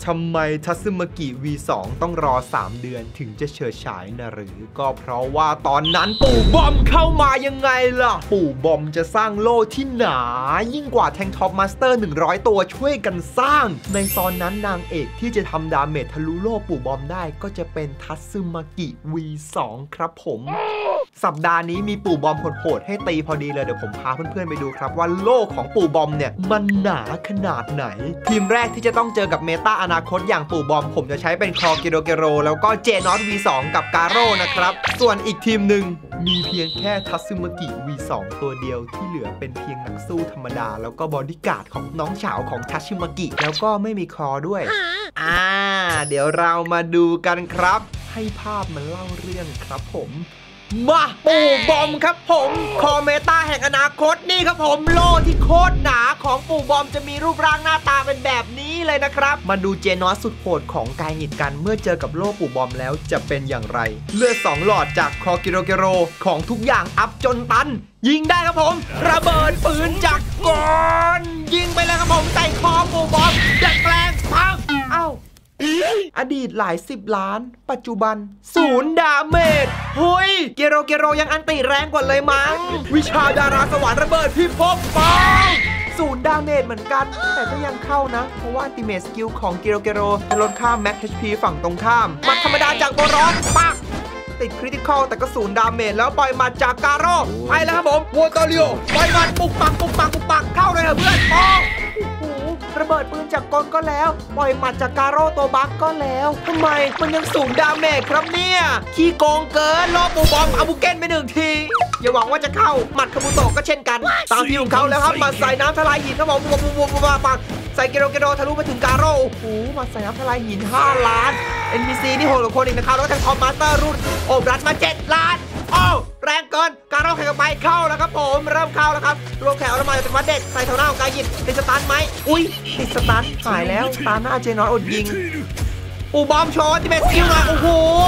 ทำไมทัซึมากิ V2 ต้องรอ3เดือนถึงจะเฉิดฉายนะหรือก็เพราะว่าตอนนั้นปู่บอมเข้ามายังไงล่ะปู่บอมจะสร้างโล่ที่หนายิ่งกว่าแทงท็อปมาสเตอร์100ตัวช่วยกันสร้างในตอนนั้นนางเอกที่จะทำดาเมจทะลุโล่ปู่บอมได้ก็จะเป็นทัซึมากิ V2 ครับผมสัปดาห์นี้มีปู่บอมโหดๆให้ตีพอดีเลยเดี๋ยวผมพาเพื่อนๆไปดูครับว่าโล่ของปู่บอมเนี่ยมันหนาขนาดไหนทีมแรกที่จะต้องเจอกับเมตาอนาคตอย่างปู่บอมผมจะใช้เป็นคอเกโรเกโรแล้วก็เจนอต V2 กับกาโร่นะครับส่วนอีกทีมหนึ่งมีเพียงแค่ทัซึมากิ V2 ตัวเดียวที่เหลือเป็นเพียงนักสู้ธรรมดาแล้วก็บอดี้การ์ดของน้องสาวของทัซึมากิแล้วก็ไม่มีคอด้วยเดี๋ยวเรามาดูกันครับให้ภาพมันเล่าเรื่องครับผมมาปู่บอมครับผมคอเมตาแห่งอนาคตนี่ครับผมโล่ที่โคตรหนาของปู่บอมจะมีรูปร่างหน้าตาเป็นแบบนี้เลยนะครับมาดูเจนอสสุดโหดของกายหงิดกันเมื่อเจอกับโล่ปู่บอมแล้วจะเป็นอย่างไรเลือด2หลอดจากคอกิโรเกโรของทุกอย่างอัพจนตันยิงได้ครับผมระเบิดปืนจากก่อนยิงไปเลยครับผมใส่คอปู่บอมดัดแปลงพังอดีตหลาย10ล้านปัจจุบัน0ดาเมจเฮ้ยเกโรยังอันติแรงกว่าเลยมั้งวิชาดาราสวรรค์ระเบิดพิภพปัง0ดาเมจเหมือนกันแต่ก็ยังเข้านะเพราะว่าอัลติเมทสกิลของเกโรจะลดค่าแม็ก HP ฝั่งตรงข้ามมัดธรรมดาจากโบรอนปักติดคริติคอลแต่ก็0ดาเมจแล้วปล่อยมัดจากกาโร่ไปแล้วครับผมวอเตอริโอปล่อยมัดปุกปักเข้าเลยเพื่อนปองระเบิดปืนจากกลก็แล้วปล่อยหมัดจากกาโร่ตัวบักก็แล้วทำไมมันยัง0ดาเมจครับเนี่ยขี้โกงเกินล่อปูบอมอาบุเกนไป1ทีอย่าหวังว่าจะเข้าหมัดคาบุโตะก็เช่นกันตามที่ของเขาแล้วครับมาใส่น้ำทลายหินครับผมปังใส่เกโรทะลุไปถึงกาโร่โอ้โหมาใส่น้ำทลายหิน5ล้าน NPC นี่โหดกว่าคนอีกนะครับแล้วแทงทอมมาสเตอร์รุ่นโอบรัดมา7ล้านโอ้แรงเกินการเราแข่งกันไปเข้าแล้วครับผมเริ่มเข้าแล้วครับรวมแขวแล้วมาเป็นวัดเด็ดใส่แถวหน้าของกายหยิบติดสตันไหมอุ้ยติดสตันหายแล้วตาหน้าเจนอตอดยิงปู่บอมโชว์ที่เป็นสกิลมาโอ้โห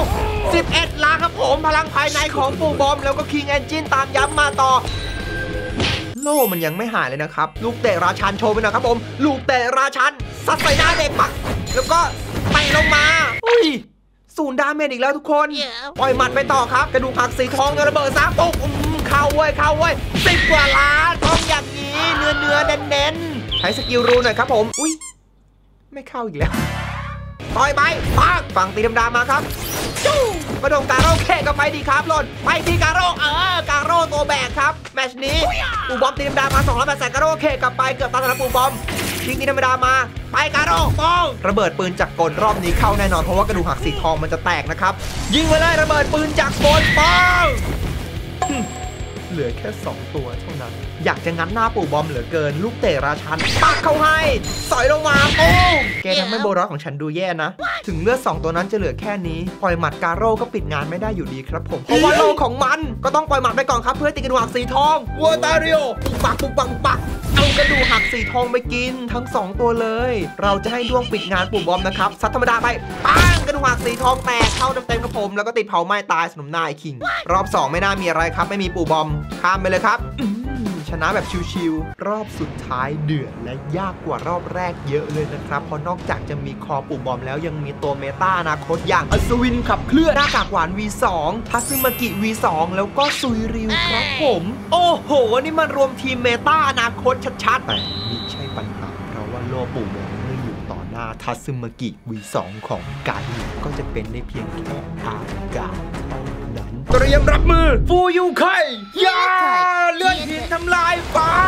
11ล้านครับผมพลังภายในของปู่บอมแล้วก็คิงเอนจินตามย้ำมาต่อโล่มันยังไม่หายเลยนะครับลูกเตะราชันโชว์ไปหน่อยครับผมลูกเตะราชันซัดใส่หน้าเด็กปักแล้วก็ไปลงมาอุ้ย0ดาเมจอีกแล้วทุกคนปล่อยหมัดไปต่อครับกระดูกหักสีทองระเบิด3ปุ๊บเข้าเว้ย10 กว่าล้านทองอย่างนี้เนื้อเน้นใช้สกิลรูหน่อยครับผมอุ้ยไม่เข้าอีกแล้วต่อยไปปังฝั่งตีธรรมดามาครับจู้กระโดดกาโร่เคกับไปดีครับหล่นไปที่กาโร่กาโร่ตัวแบกครับแมตช์นี้ปูบอมตีธรรมดามา200 ใส่กาโร่เคกับไปเกือบตายแล้วปูบอมทิ้งตีธรรมดามาไปกาโร่ป้องระเบิดปืนจากกลรอบนี้เข้าแน่นอนเพราะว่ากระดูกหักสีทองมันจะแตกนะครับยิงไปเลยระเบิดปืนจากกลป้องเหลือแค่2ตัวเท่านั้นอยากจะงัดหน้าปู่บอมเหลือเกินลูกเตะราชันปักเข้าให้สอยลงมาโอ้แกทำให้โบรอสของฉันดูแย่นะถึงเลือด2ตัวนั้นจะเหลือแค่นี้ปล่อยหมัดกาโร่ก็ปิดงานไม่ได้อยู่ดีครับผมเพราะว่าโลของมันก็ต้องปล่อยหมัดไปก่อนครับเพื่อติดกระดูกหักสีทองวอตาริโอปักเอากระดูกหักสีทองไปกินทั้ง2ตัวเลยเราจะให้ดวงปิดงานปู่บอมนะครับซัดธรรมดาไปปังกระดูกหักสีทองแตกเข้าเต็มกับผมแล้วก็ติดเผาไหม้ตายสนมนายคิงรอบ2ไม่น่ามีอะไรครับไม่มีปู่บอมข้ามไปเลยครับชนะแบบชิวๆรอบสุดท้ายเดือดและยากกว่ารอบแรกเยอะเลยนะครับเพราะนอกจากจะมีคอปู่บอมแล้วยังมีตัวเมตาอนาคตอย่างอัศวินขับเคลื่อนหน้ากากหวาน V2 ทัซึมากิ V2 แล้วก็ซุยริวครับผมโอ้โหนี่มันรวมทีมเมตาอนาคตชัดๆแต่นี่ใช่ปัญหาเพราะว่าโลปู่บอมเมื่ออยู่ต่อหน้าทัซึมากิ V2 ของกายก็จะเป็นได้เพียงแค่อากาศเตรียมรับมือฟูยูไคยาเลือดหินทำลายฟ้า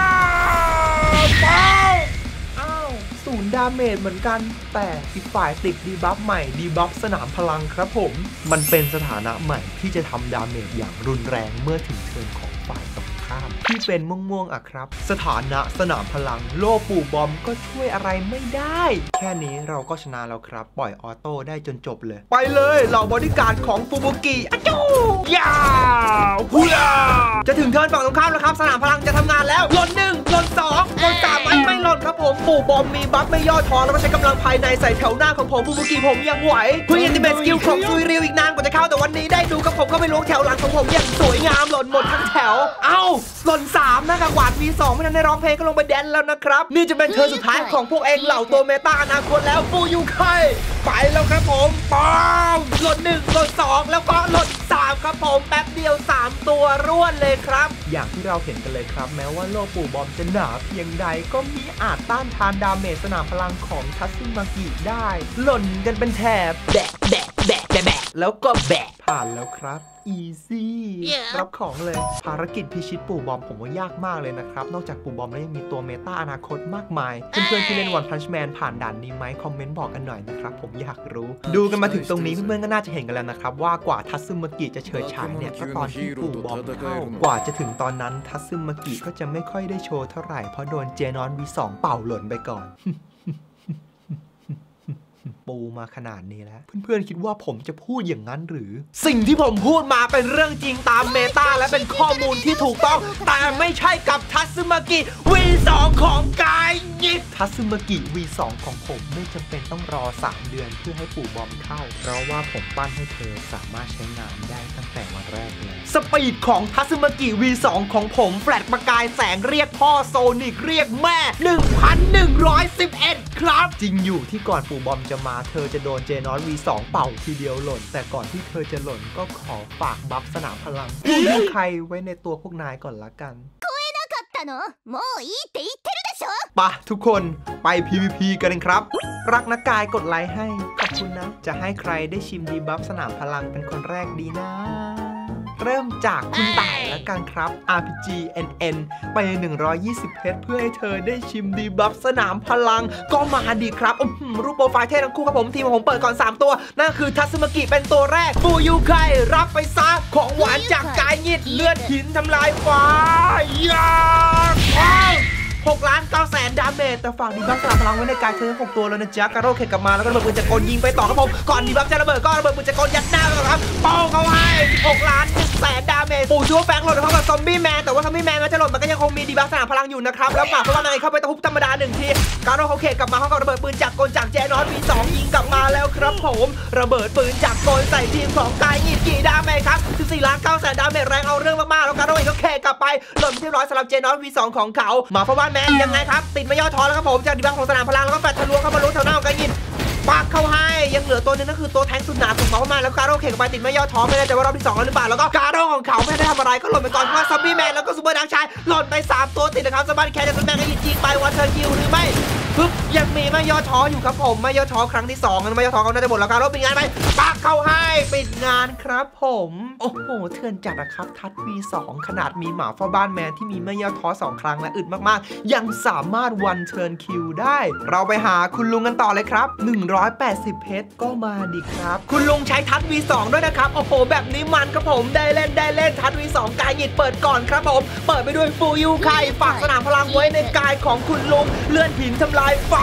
0ดาเมจเหมือนกันแต่อีกฝ่ายติดดีบัฟใหม่ดีบัฟสนามพลังครับผมมันเป็นสถานะใหม่ที่จะทำดาเมจอย่างรุนแรงเมื่อถึงเทิร์นของฝ่ายตรงข้ามที่เป็นม่วงๆอะครับสถานะสนามพลังโล่ปู่บอมก็ช่วยอะไรไม่ได้แค่นี้เราก็ชนะแล้วครับปล่อยออโต้ได้จนจบเลยไปเลยเหล่าบอดี้การ์ดของฟูบุกิอะจูยาวฮูยาจะถึงเทิร์นฝั่งตรงข้ามแล้วครับสนามพลังจะทำงานแล้วหล่น1หล่น2หล่น3ไม่หล่นครับผมปู่บอมมีบัฟไม่ย่อท้อแล้วก็ใช้กำลังภายในใส่แถวหน้าของผมฟูบุกิผมยังไหวเพื่อยันติเมทสกิลของซุยริวอีกนานกว่าจะเข้าแต่วันนี้ได้ดูกับผมก็ไปล้วงแถวหลังของผมอย่างสวยงามหล่นหมดทั้งแถวหล่น3นะกับหวาน V2 ไม่ทันได้ร้องเพลงก็ลงไปแดนแล้วนะครับนี่จะเป็นเธอสุดท้ายของพวกเองเหล่าตัวเมตาอนาคตแล้วฟูยูไคไปแล้วครับผมปังหล่น1หล่น2แล้วก็หล่น3ครับผมแป๊บเดียว3ตัวรวดเลยครับอย่างที่เราเห็นกันเลยครับแม้ว่าโลปู่บอมจะหนาเพียงใดก็มีอาจต้านทานดาเมจสนามพลังของทัตสึมากิได้หล่นกันเป็นแถบแบะแบะแบะแบะแบะแล้วก็แบะผ่านแล้วครับอีซี่รับของเลยภารกิจพิชิตปู่บอมผมว่ายากมากเลยนะครับนอกจากปู่บอมแล้วยังมีตัวเมตาอนาคตมากมายเพื่อนๆที่เล่นวันพันช์แมนผ่านด่านนี้ไหมคอมเมนต์บอกกันหน่อยนะครับผมอยากรู้ดูกันมาถึงตรงนี้เพื่อนๆก็น่าจะเห็นกันแล้วนะครับว่ากว่าทัตสึมากิจะเฉิดฉายเนี่ยก็ตอนที่ปู่บอมเข้ากว่าจะถึงตอนนั้นทัตสึมากิก็จะไม่ค่อยได้โชว์เท่าไหร่เพราะโดนเจนอน V2 เป่าหล่นไปก่อนปูมาขนาดนี้แล้วเพื่อนๆคิดว่าผมจะพูดอย่างนั้นหรือสิ่งที่ผมพูดมาเป็นเรื่องจริงตามเมตาและเป็นข้อมูลที่ถูกต้องแต่ไม่ใช่กับทัตสึมากิ V2 ของกายยิปทัตสึมากิ V2 ของผมไม่จำเป็นต้องรอ3 เดือนเพื่อให้ปู่บอมเข้าเพราะว่าผมปั้นให้เธอสามารถใช้งานได้ตั้งแต่วันแรกเลยสปีดของทัตสึมากิ V2 ของผมแฟลชประกายแสงเรียกพ่อโซนิกเรียกแม่ 1111 ครับจริงอยู่ที่ก่อนปู่บอมจะมาเธอจะโดนเจนอส V2 เป่าทีเดียวหล่นแต่ก่อนที่เธอจะหล่นก็ขอฝากบัฟสนามพลังผู้ใครไว้ในตัวพวกนายก่อนละกันปะทุกคนไป PVP กันครับรักนักกายกดไลค์ให้ขอบคุณนะจะให้ใครได้ชิมดีบัฟสนามพลังเป็นคนแรกดีนะเริ่มจากคุณต่ายแล้วกันครับ RPG NN ไป120เพชรเพื่อให้เธอได้ชิมดีบัฟสนามพลังก็มาดีครับรูปโปรไฟล์เท่ทั้งคู่ครับผมทีมของผมเปิดก่อน3ตัวนั่นคือทัตสึมากิเป็นตัวแรกฟูยูไครับไปซะของหวานจากกายยิดเลือดหินทำลายฟ้ายา6,900,000 ดาเมจแต่ฝั่งดีบัฟสนามพลังไว้ในกายเธอ6ตัวแล้วนะจ๊ะการโร่เข็กกลับมาแล้วก็ระเบิดปืนจักรยิงไปต่อครับผมก่อนดีบัฟจะระเบิดก็ระเบิดปืนจักรยัดหน้าไปก่อนครับป้องเขาให้6,100,000 ดาเมจปู่ชื่อว่าแฟงหล่นเข้ากับซอมบี้แมนแต่ว่าซอมบี้แมนมันจะหล่นมันก็ยังคงมีดีบัฟสนามพลังอยู่นะครับแล้วหมาเพราะว่ามันเข้าไปตะคุบธรรมดา1 ทีการโร่เขาเข็กกลับมาเขากับระเบิดปืนจักรจากเจนอส V2 ยิงกลับมาแล้วครับผมระเบิดปืนจักรใส่ทีมของกายยิดกี่ดาเมจครับ14,900,000 ดาเมจแรงเอาเรื่องมากๆแล้วการโร่เขาเข็กกลับไปหล่นเรียบร้อยสำหรับเจนอส V2 ของเขาหมาเพราะว่าแมนยังไงครับติดไม่ย่อท้อแล้วครับผมจากดีบัฟของสนามพลังแล้วก็แฟลชทะลวงเข้ามาลุ้นแถวหน้าของกายยิดปักเข้าให้ยังเหลือตัวนึงนั่นคือตัวแทงสุดหนาของเขามาแล้วการโร่เข็กไปติดไม่ย่อท้อไม่แน่ใจว่ารอบที่2แล้วหรือเปล่าแล้วก็การโร่ของเขาไม่ได้ทำอะไรก็หล่นไปก่อนเพราะว่าซัมบี้แมนแล้วก็ซูเปอร์ดังชายหล่นไป3 ตัวติดนะครับสบันแคร์จะเป็นแมนก็ยิงไปวันเทอร์คิวหรือไม่ปึ๊บยังมีไม่ย่อท้ออยู่ครับผมไม่ย่อท้อครั้งที่2นั้นไม่ย่อท้อเขาน่าจะหมดแล้วการโร่ปิดงานไปปักเข้าให้ปิดงานครับผมโอ้โหเถื่อนจัดนะครับทัด V2 ขนาดมีหมาเฝ้าบ้านแมนที่มีไม่ย่อท้อ2 ครั้งและอึดมากๆยังสามารถวันเทิร์นคิวได้เราไปหาคุณลุงกันต่อเลยครับ180เพชรก็มาดิครับคุณลุงใช้ทัด V2 ด้วยนะครับโอ้โหแบบนี้มันครับผมได้เล่นทัด V2 กายหยิดเปิดก่อนครับผมเปิดไปด้วยฟูยูไคฝากสนามพลังไว้ในกายของคุณลุงเลื่อนหินทำลายฟ้า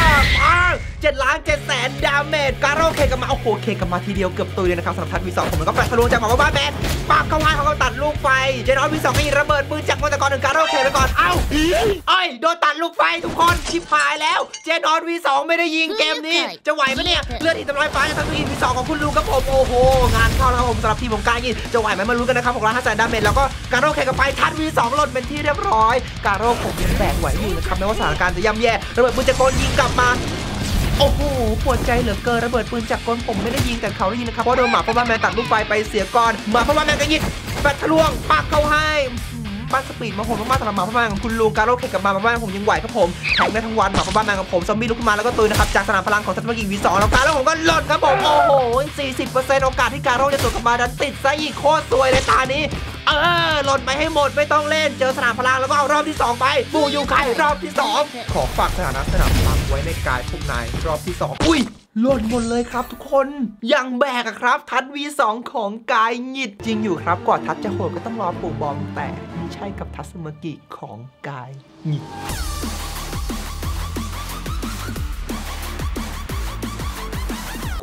7,700,000 ดาเมจการโร่เคกลับมาโอ้โหเคกลับมาทีเดียวเกือบตุยเลยนะครับสำหรับทัด V2 ผมแล้วก็แฟลชทะลวงจากหมาบ้านแมนปากเข้าให้เขาก็ตัดลูกไฟเจนอส V2 ก็ยิงระเบิดปืนจากมอเตอร์กร1การโร่เคไปก่อนเอ้าโดนตัดลูกไฟทุกคนชิบหายแล้วเจนอส V2 ไม่ได้ยิงเกมนี้จะไหวไหมเนี่ยเลือดหินทำลายฟ้าจากทัด V2 ของคุณลุงครับผมโอ้โหงานเข้าแล้วครับผมสำหรับทีมของกายยินจะไหวไหมมาลุ้นกันนะครับ6,500,000 ดาเมจแล้วก็การโร่เคกับไปทัด V2 หล่นเป็นที่เรียบร้อยการโร่ผมยังแบกไหวอยู่นะครับแม้ว่าสถานการณ์จะย่ำแย่ระเบิดปืนจักรยิงกลับมาโอ้โหปวดใจเหลือเกินระเบิดปืนจากกลผมไม่ได้ยิงแต่เขาได้ยินนะครับเพราะโดนหมาพ่อบ้านแมนตัดลูกไฟไปเสียก่อนหมาพ่อบ้านแมนก็ยิงแฟลชทะลวงปักเข้าให้บ้านสปีดมาโหดมากๆสำหรับหมาพ่อบ้านของคุณลุงการโร่เข็กกับมาพ่อบ้านผมยังไหวครับผมแทงได้ทั้งวันหมาพ่อบ้านแมนของผมซอมบี้ลุกขึ้นมาแล้วก็ตุยนะครับจากสนามพลังของทัตสึมากิ V2 แล้วการโร่ผมก็หล่นครับผมโอ้โห 40% โอกาสที่การโร่จะสวนกลับมาดันติดซะอีกโคตรสวยเลยตานี้หล่นไปให้หมดไม่ต้องเล่นเจอสนามพลังแล้วก็เอารอบที่2ไปฟูยูไครอบที่2ขอฝากสถานะสนามพลังไว้ในกายพวกนายรอบที่2อุ้ยหล่นหมดเลยครับทุกคนยังแบกอะครับทัด V2 ของกายหงิดจริงอยู่ครับกว่าทัดจะโหดก็ต้องรอปู่บอมแต่ไม่ใช่กับทัตสึมากิของกายหงิดค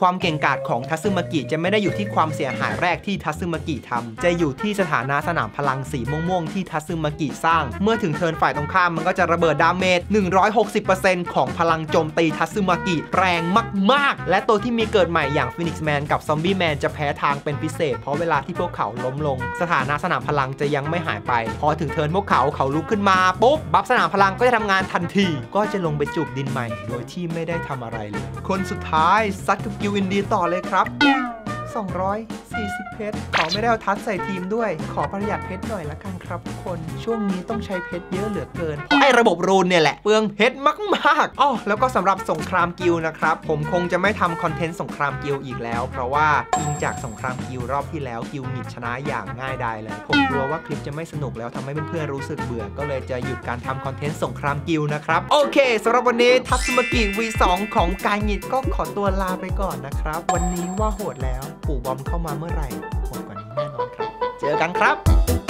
ความเก่งกาจของทัซึมากิจะไม่ได้อยู่ที่ความเสียหายแรกที่ทัซึมากิทำจะอยู่ที่สถานะสนามพลังสีม่วงๆที่ทัซึมากิสร้างเมื่อถึงเทิร์นฝ่ายตรงข้ามมันก็จะระเบิดดาเมจ 160% ของพลังโจมตีทัซึมากิแรงมากๆและตัวที่มีเกิดใหม่อย่างฟินิกซ์แมนกับซอมบี้แมนจะแพ้ทางเป็นพิเศษเพราะเวลาที่พวกเขาล้มลงสถานะสนามพลังจะยังไม่หายไปพอถึงเทิร์นพวกเขาลุกขึ้นมาปุ๊บบัฟสนามพลังก็จะทำงานทันทีก็จะลงไปจูบดินใหม่โดยที่ไม่ได้ทำอะไรเลยคนสุดท้ายซัดกับกิลอินดีต่อเลยครับ240 เพชรเขาไม่ได้เอาทัชใส่ทีมด้วยขอประหยัดเพชรหน่อยละกันครับทุกคนช่วงนี้ต้องใช้เพชรเยอะเหลือเกินเพราะไอ้ระบบรูนเนี่ยแหละเปลืองเพชรมากๆแล้วก็สำหรับสงครามกิลนะครับผมคงจะไม่ทำคอนเทนต์สงครามกิลอีกแล้วเพราะว่าอิงจากสงครามกิลรอบที่แล้วกิลหงิดชนะอย่างง่ายดายเลยผมกลัวว่าคลิปจะไม่สนุกแล้วทำให้เพื่อนๆรู้สึกเบื่อก็เลยจะหยุดการทำคอนเทนต์สงครามกิลนะครับโอเคสำหรับวันนี้ทัซึมากิ V2 ของกายหงิดก็ขอตัวลาไปก่อนนะครับวันนี้ว่าโหดแล้วปู่บอมเข้ามาเมื่อไหร่โหดกว่านี้แน่นอนครับเจอกันครับ